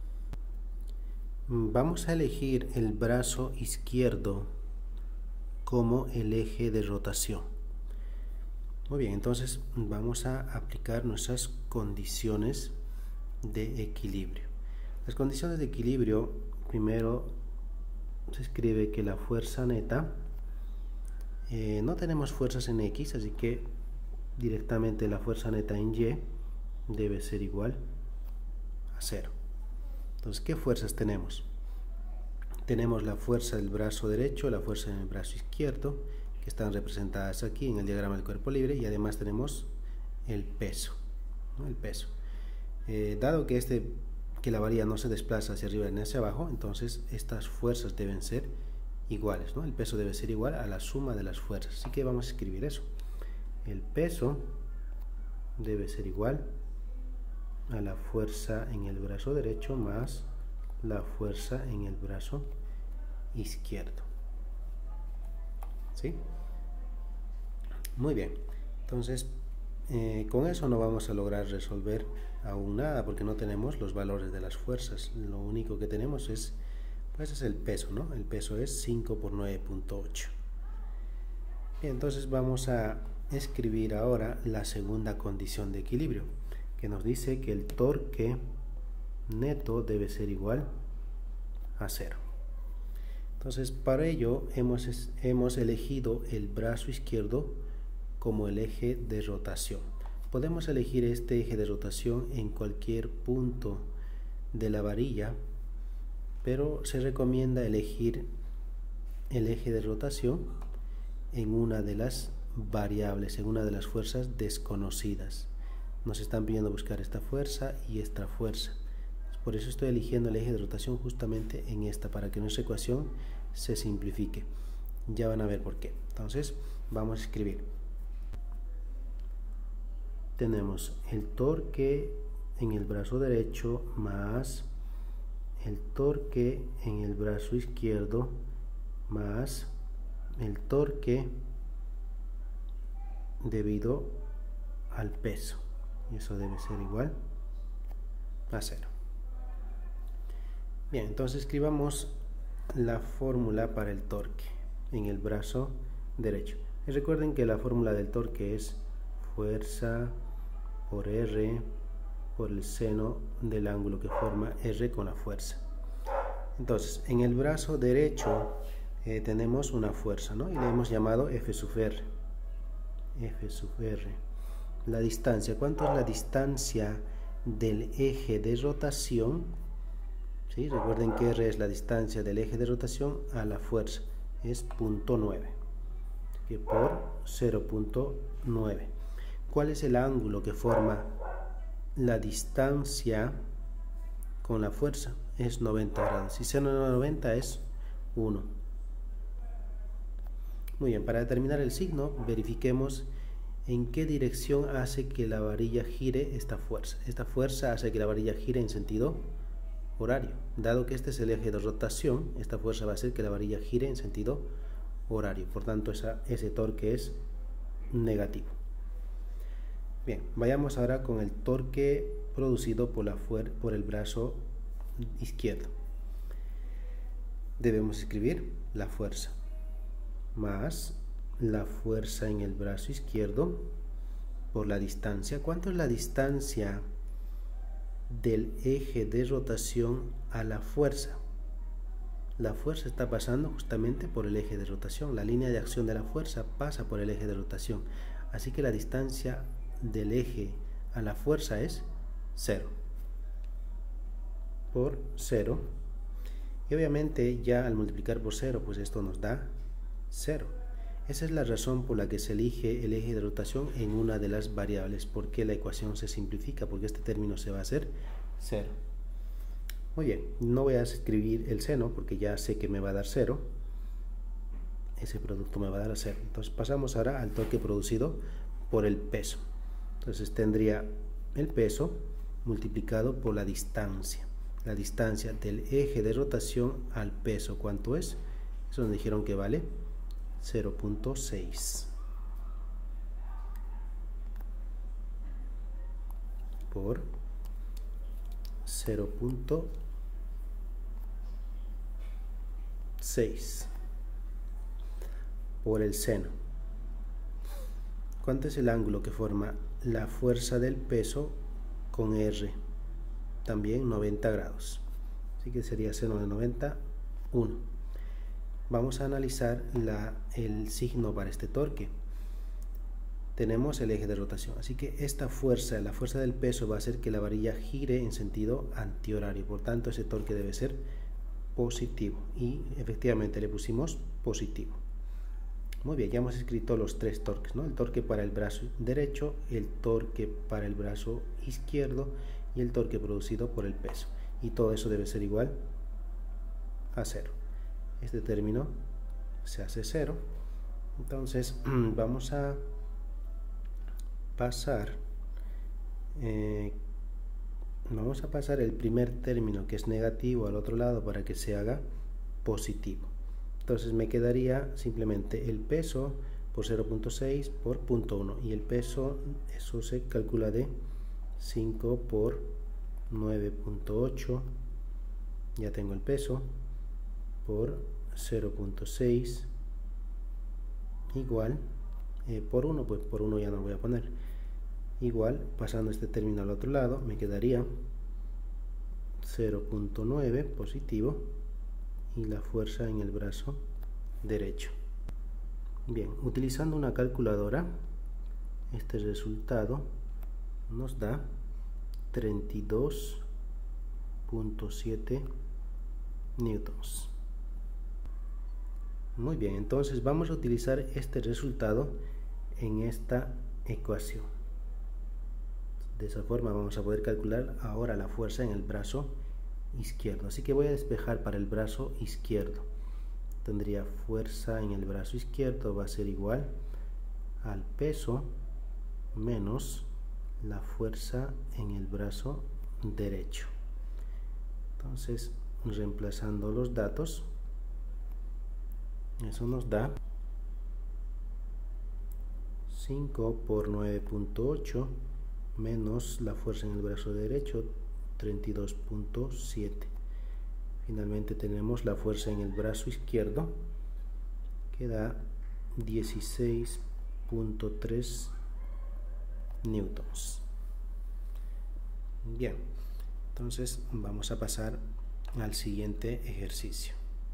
Speaker 1: vamos a elegir el brazo izquierdo como el eje de rotación. Muy bien, entonces vamos a aplicar nuestras condiciones de equilibrio. Las condiciones de equilibrio, primero se escribe que la fuerza neta, eh, no tenemos fuerzas en X, así que directamente la fuerza neta en Y debe ser igual a cero. Entonces, ¿qué fuerzas tenemos? Tenemos la fuerza del brazo derecho, la fuerza en el brazo izquierdo, que están representadas aquí en el diagrama del cuerpo libre, y además tenemos el peso, ¿no? El peso. Eh, dado que, este, que la varilla no se desplaza hacia arriba ni hacia abajo, entonces estas fuerzas deben ser iguales, ¿no? El peso debe ser igual a la suma de las fuerzas. Así que vamos a escribir eso. El peso debe ser igual a la fuerza en el brazo derecho más la fuerza en el brazo izquierdo. ¿Sí? Muy bien. Entonces, eh, con eso no vamos a lograr resolver aún nada porque no tenemos los valores de las fuerzas. Lo único que tenemos es, pues es el peso, ¿no? El peso es cinco por nueve punto ocho. Bien, entonces vamos a escribir ahora la segunda condición de equilibrio, que nos dice que el torque neto debe ser igual a cero. Entonces, para ello hemos, hemos elegido el brazo izquierdo como el eje de rotación. Podemos elegir este eje de rotación en cualquier punto de la varilla, pero se recomienda elegir el eje de rotación en una de las variables, en una de las fuerzas desconocidas. Nos están pidiendo buscar esta fuerza y esta fuerza. Por eso estoy eligiendo el eje de rotación justamente en esta, para que nuestra ecuación se simplifique. Ya van a ver por qué. Entonces, vamos a escribir. Tenemos el torque en el brazo derecho más el torque en el brazo izquierdo más el torque debido al peso, y eso debe ser igual a cero. Bien, entonces escribamos la fórmula para el torque en el brazo derecho. Y recuerden que la fórmula del torque es fuerza por R por el seno del ángulo que forma R con la fuerza. Entonces, en el brazo derecho eh, tenemos una fuerza, ¿no? Y le hemos llamado F sub R. F sub R. La distancia, ¿cuánto es la distancia del eje de rotación? ¿Sí? Recuerden que R es la distancia del eje de rotación a la fuerza, es punto nueve, que por cero punto nueve. ¿Cuál es el ángulo que forma la distancia con la fuerza? Es noventa grados. Si seno de noventa es uno. Muy bien, para determinar el signo, verifiquemos en qué dirección hace que la varilla gire esta fuerza. Esta fuerza hace que la varilla gire en sentido horario. Dado que este es el eje de rotación, esta fuerza va a hacer que la varilla gire en sentido horario. Por tanto, esa, ese torque es negativo. Bien, vayamos ahora con el torque producido por, la fuer por el brazo izquierdo. Debemos escribir la fuerza más la fuerza en el brazo izquierdo por la distancia. ¿Cuánto es la distancia del eje de rotación a la fuerza? La fuerza está pasando justamente por el eje de rotación. La línea de acción de la fuerza pasa por el eje de rotación. Así que la distancia del eje a la fuerza es cero. Por cero. Y obviamente ya al multiplicar por cero, pues esto nos da cero. Esa es la razón por la que se elige el eje de rotación en una de las variables, porque la ecuación se simplifica, porque este término se va a hacer cero. Muy bien, no voy a escribir el seno porque ya sé que me va a dar cero. Ese producto me va a dar cero. Entonces pasamos ahora al torque producido por el peso. Entonces tendría el peso multiplicado por la distancia. La distancia del eje de rotación al peso, ¿cuánto es? Eso nos dijeron que vale cero punto seis por cero punto seis por el seno. ¿Cuánto es el ángulo que forma la fuerza del peso con R? También noventa grados. Así que sería seno de noventa, uno. Vamos a analizar la, el signo para este torque. Tenemos el eje de rotación, así que esta fuerza, la fuerza del peso, va a hacer que la varilla gire en sentido antihorario. Por tanto, ese torque debe ser positivo. Y efectivamente le pusimos positivo. Muy bien, ya hemos escrito los tres torques, ¿no? El torque para el brazo derecho, el torque para el brazo izquierdo y el torque producido por el peso. Y todo eso debe ser igual a cero. Este término se hace cero. Entonces vamos a pasar eh, vamos a pasar el primer término, que es negativo, al otro lado para que se haga positivo. Entonces me quedaría simplemente el peso por cero punto seis por punto uno, y el peso, eso se calcula de cinco por nueve punto ocho. Ya tengo el peso por cero punto seis igual eh, por uno, pues por uno ya no voy a poner, igual, pasando este término al otro lado, me quedaría cero punto nueve positivo y la fuerza en el brazo derecho. Bien, utilizando una calculadora, este resultado nos da treinta y dos punto siete newtons. Muy bien, entonces vamos a utilizar este resultado en esta ecuación. De esa forma vamos a poder calcular ahora la fuerza en el brazo izquierdo. Así que voy a despejar para el brazo izquierdo. Tendría fuerza en el brazo izquierdo, va a ser igual al peso menos la fuerza en el brazo derecho. Entonces, reemplazando los datos, eso nos da cinco por nueve punto ocho menos la fuerza en el brazo derecho, treinta y dos punto siete. Finalmente tenemos la fuerza en el brazo izquierdo, que da dieciséis punto tres newtons. Bien, entonces vamos a pasar al siguiente ejercicio.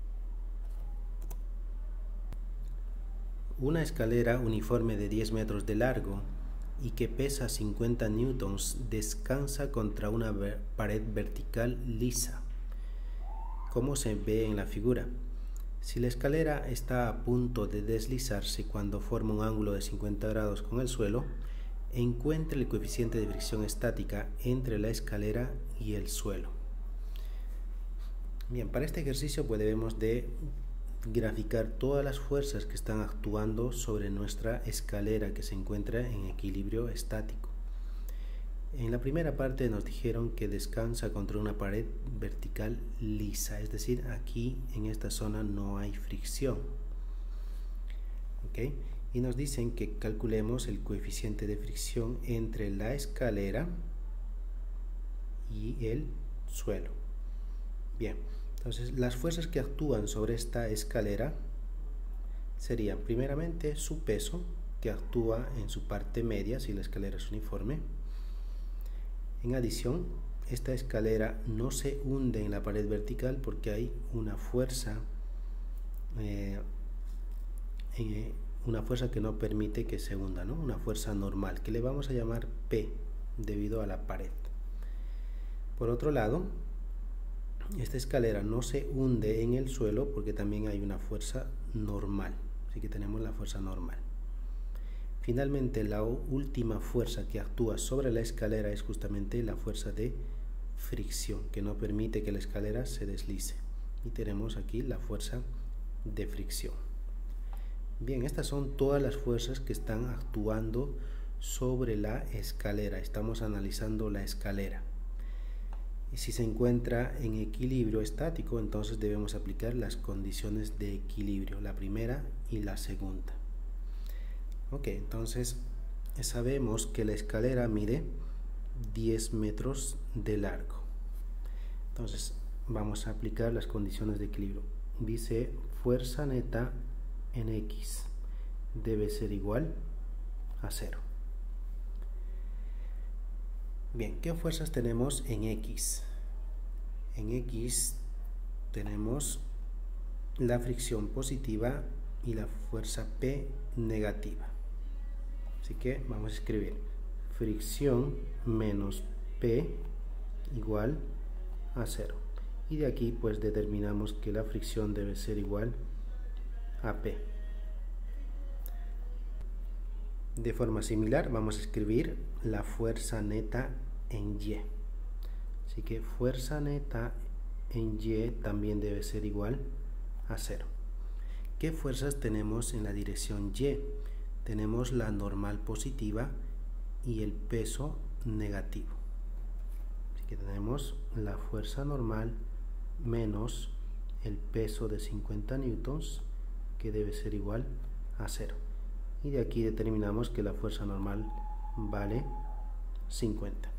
Speaker 1: Una escalera uniforme de diez metros de largo y que pesa cincuenta newtons descansa contra una pared vertical lisa, como se ve en la figura. Si la escalera está a punto de deslizarse cuando forma un ángulo de cincuenta grados con el suelo, encuentre el coeficiente de fricción estática entre la escalera y el suelo. Bien, para este ejercicio pues debemos de graficar todas las fuerzas que están actuando sobre nuestra escalera que se encuentra en equilibrio estático. En la primera parte nos dijeron que descansa contra una pared vertical lisa, es decir, aquí en esta zona no hay fricción. ¿Okay? Y nos dicen que calculemos el coeficiente de fricción entre la escalera y el suelo. Bien, entonces las fuerzas que actúan sobre esta escalera serían primeramente su peso, que actúa en su parte media si la escalera es uniforme. En adición, esta escalera no se hunde en la pared vertical porque hay una fuerza eh, eh, una fuerza que no permite que se hunda, ¿no? Una fuerza normal, que le vamos a llamar P, debido a la pared. Por otro lado, esta escalera no se hunde en el suelo porque también hay una fuerza normal, así que tenemos la fuerza normal. Finalmente, la última fuerza que actúa sobre la escalera es justamente la fuerza de fricción, que no permite que la escalera se deslice. Y tenemos aquí la fuerza de fricción. Bien, estas son todas las fuerzas que están actuando sobre la escalera. Estamos analizando la escalera. Y si se encuentra en equilibrio estático, entonces debemos aplicar las condiciones de equilibrio, la primera y la segunda. Ok, entonces sabemos que la escalera mide diez metros de largo. Entonces vamos a aplicar las condiciones de equilibrio. Dice fuerza neta en X debe ser igual a cero. Bien, ¿qué fuerzas tenemos en X? En X tenemos la fricción positiva y la fuerza P negativa. Así que vamos a escribir fricción menos P igual a cero. Y de aquí pues determinamos que la fricción debe ser igual a P. De forma similar vamos a escribir la fuerza neta en Y. Así que fuerza neta en Y también debe ser igual a cero. ¿Qué fuerzas tenemos en la dirección Y? Tenemos la normal positiva y el peso negativo. Así que tenemos la fuerza normal menos el peso de cincuenta newtons, que debe ser igual a cero. Y de aquí determinamos que la fuerza normal vale cincuenta.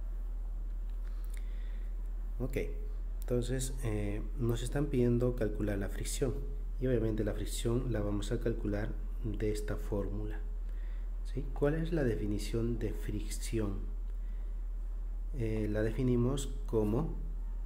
Speaker 1: Ok, entonces eh, nos están pidiendo calcular la fricción. Y obviamente la fricción la vamos a calcular de esta fórmula. ¿Sí? ¿Cuál es la definición de fricción? Eh, la definimos como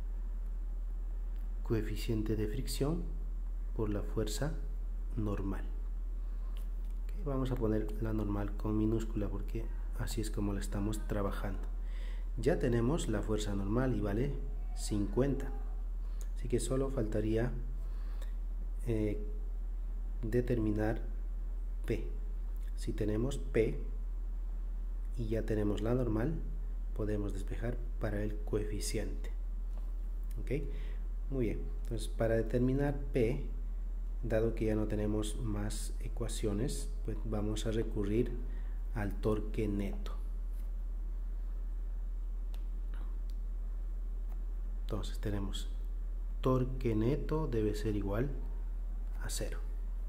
Speaker 1: coeficiente de fricción por la fuerza normal. Okay, vamos a poner la normal con minúscula porque así es como la estamos trabajando. Ya tenemos la fuerza normal y vale cincuenta. Así que solo faltaría eh, determinar P. Si tenemos P y ya tenemos la normal, podemos despejar para el coeficiente. ¿Ok? Muy bien. Entonces, para determinar P, dado que ya no tenemos más ecuaciones, pues vamos a recurrir al torque neto. Entonces tenemos torque neto debe ser igual a cero.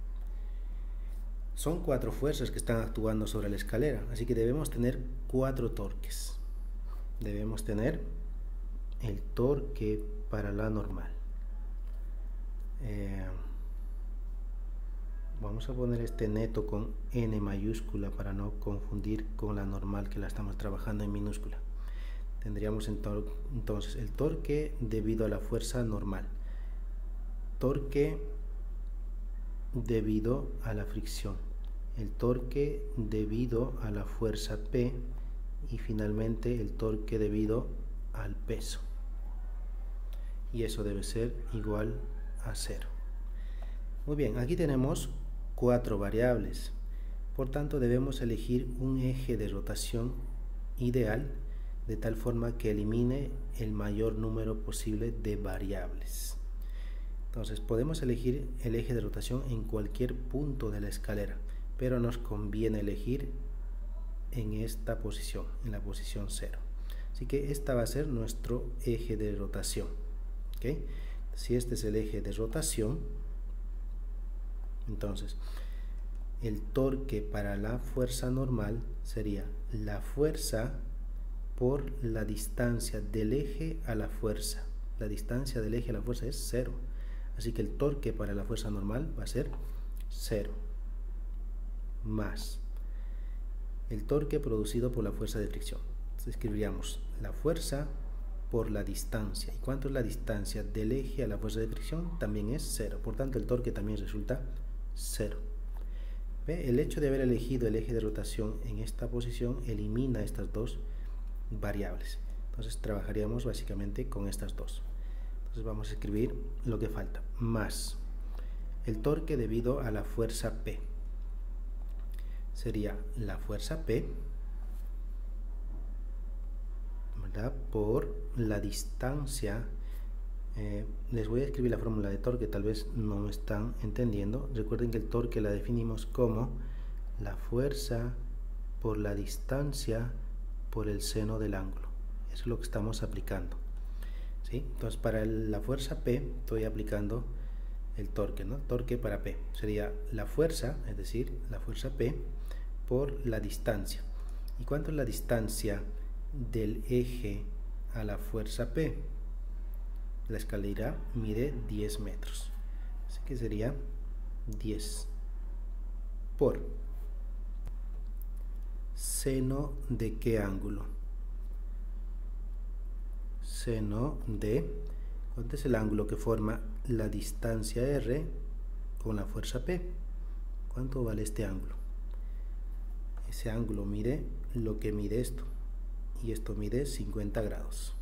Speaker 1: Son cuatro fuerzas que están actuando sobre la escalera, así que debemos tener cuatro torques. Debemos tener el torque para la normal. Eh, vamos a poner este neto con N mayúscula para no confundir con la normal que la estamos trabajando en minúscula. Tendríamos entonces el torque debido a la fuerza normal, torque debido a la fricción, el torque debido a la fuerza P y finalmente el torque debido al peso. Y eso debe ser igual a cero. Muy bien, aquí tenemos cuatro variables. Por tanto, debemos elegir un eje de rotación ideal de tal forma que elimine el mayor número posible de variables. Entonces, podemos elegir el eje de rotación en cualquier punto de la escalera, pero nos conviene elegir en esta posición, en la posición cero. Así que esta va a ser nuestro eje de rotación. ¿Okay? Si este es el eje de rotación, entonces el torque para la fuerza normal sería la fuerza por la distancia del eje a la fuerza. La distancia del eje a la fuerza es cero. Así que el torque para la fuerza normal va a ser cero más el torque producido por la fuerza de fricción. Entonces escribiríamos la fuerza por la distancia. ¿Y cuánto es la distancia del eje a la fuerza de fricción? También es cero. Por tanto, el torque también resulta cero. ¿Ve? El hecho de haber elegido el eje de rotación en esta posición elimina estas dos variables. Entonces trabajaríamos básicamente con estas dos. Entonces vamos a escribir lo que falta, más el torque debido a la fuerza P. Sería la fuerza P, ¿verdad?, por la distancia. Eh, les voy a escribir la fórmula de torque, tal vez no me están entendiendo. Recuerden que el torque la definimos como la fuerza por la distancia por el seno del ángulo. Eso es lo que estamos aplicando. ¿Sí? Entonces, para el, la fuerza P estoy aplicando el torque, ¿no? Torque para P sería la fuerza, es decir, la fuerza P por la distancia. ¿Y cuánto es la distancia del eje a la fuerza P? La escalera mide diez metros, así que sería diez por seno de qué ángulo. Seno de, ¿cuánto es el ángulo que forma la distancia R con la fuerza P? ¿Cuánto vale este ángulo? Ese ángulo mide lo que mide esto, y esto mide cincuenta grados.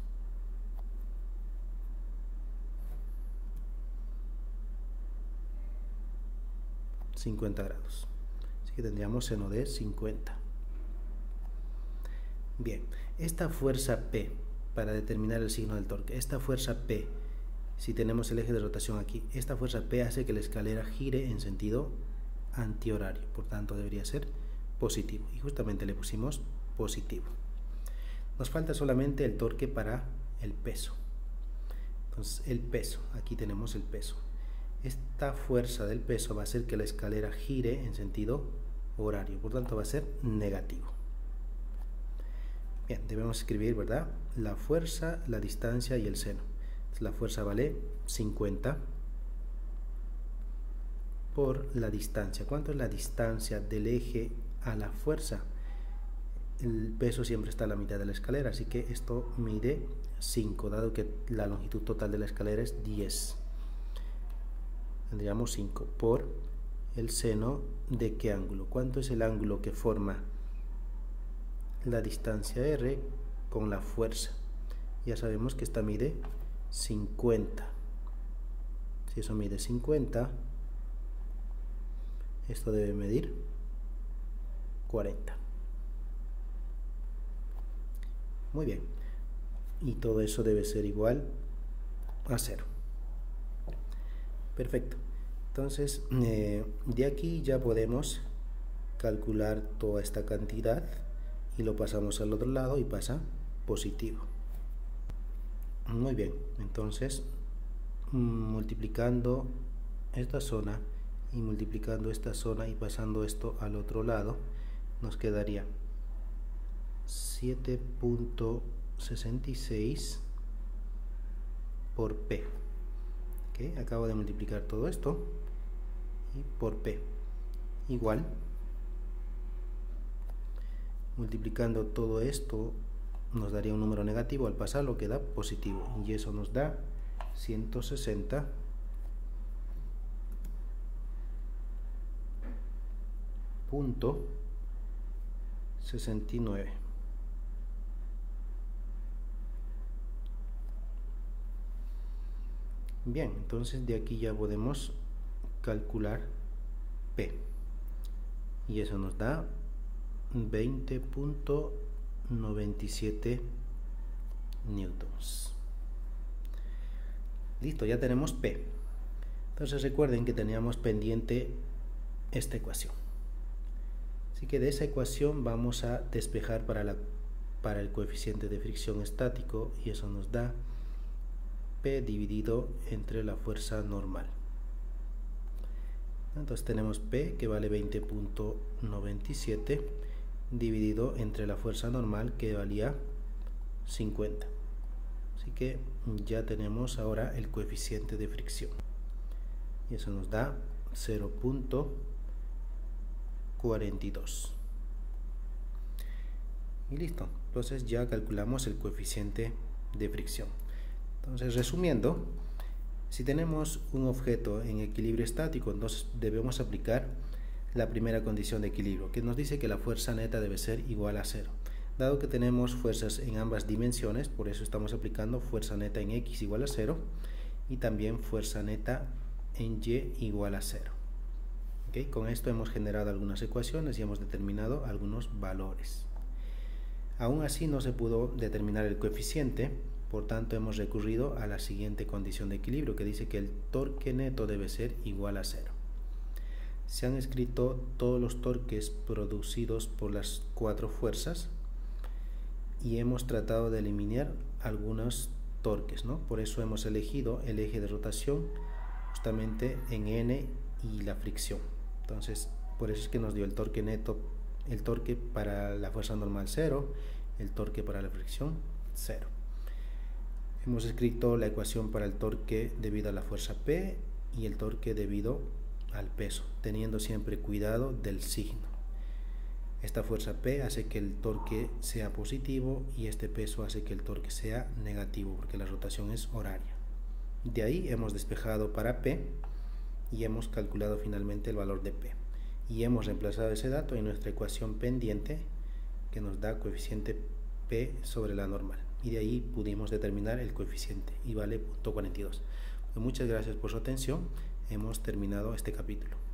Speaker 1: cincuenta grados. Así que tendríamos seno de cincuenta. Bien, esta fuerza P, para determinar el signo del torque, esta fuerza P, si tenemos el eje de rotación aquí, esta fuerza P hace que la escalera gire en sentido antihorario, por tanto debería ser positivo, y justamente le pusimos positivo. Nos falta solamente el torque para el peso. Entonces el peso, aquí tenemos el peso. Esta fuerza del peso va a hacer que la escalera gire en sentido horario, por tanto va a ser negativo. Bien, debemos escribir, ¿verdad?, la fuerza, la distancia y el seno. Entonces, la fuerza vale cincuenta por la distancia. ¿Cuánto es la distancia del eje a la fuerza? El peso siempre está a la mitad de la escalera, así que esto mide cinco, dado que la longitud total de la escalera es diez. Tendríamos cinco por el seno de qué ángulo. ¿Cuánto es el ángulo que forma la distancia R con la fuerza? Ya sabemos que esta mide cincuenta. Si eso mide cincuenta, esto debe medir cuarenta. Muy bien. Y todo eso debe ser igual a cero. Perfecto. Entonces, eh, de aquí ya podemos calcular toda esta cantidad y lo pasamos al otro lado y pasa positivo. Muy bien, entonces multiplicando esta zona y multiplicando esta zona y pasando esto al otro lado, nos quedaría siete punto sesenta y seis por P. ¿Okay? Acabo de multiplicar todo esto y por P igual, multiplicando todo esto nos daría un número negativo, al pasarlo queda positivo y eso nos da ciento sesenta punto sesenta y nueve. Bien, entonces de aquí ya podemos calcular P y eso nos da veinte punto noventa y siete newtons. Listo, ya tenemos P. Entonces recuerden que teníamos pendiente esta ecuación. Así que de esa ecuación vamos a despejar para, la, para el coeficiente de fricción estático y eso nos da P dividido entre la fuerza normal. Entonces tenemos P que vale veinte punto noventa y siete dividido entre la fuerza normal que valía cincuenta. Así que ya tenemos ahora el coeficiente de fricción y eso nos da cero punto cuarenta y dos. Y listo, entonces ya calculamos el coeficiente de fricción. Entonces, resumiendo, si tenemos un objeto en equilibrio estático, entonces debemos aplicar la primera condición de equilibrio, que nos dice que la fuerza neta debe ser igual a cero. Dado que tenemos fuerzas en ambas dimensiones, por eso estamos aplicando fuerza neta en X igual a cero y también fuerza neta en Y igual a cero. ¿Okay? Con esto hemos generado algunas ecuaciones y hemos determinado algunos valores. Aún así no se pudo determinar el coeficiente, por tanto hemos recurrido a la siguiente condición de equilibrio que dice que el torque neto debe ser igual a cero. Se han escrito todos los torques producidos por las cuatro fuerzas y hemos tratado de eliminar algunos torques, ¿no? Por eso hemos elegido el eje de rotación justamente en N y la fricción. Entonces, por eso es que nos dio el torque neto, el torque para la fuerza normal cero, el torque para la fricción cero. Hemos escrito la ecuación para el torque debido a la fuerza P y el torque debido al peso, teniendo siempre cuidado del signo. Esta fuerza P hace que el torque sea positivo y este peso hace que el torque sea negativo, porque la rotación es horaria. De ahí hemos despejado para P y hemos calculado finalmente el valor de P. Y hemos reemplazado ese dato en nuestra ecuación pendiente que nos da coeficiente P sobre la normal. Y de ahí pudimos determinar el coeficiente y vale punto cuarenta y dos. Pues muchas gracias por su atención. Hemos terminado este capítulo.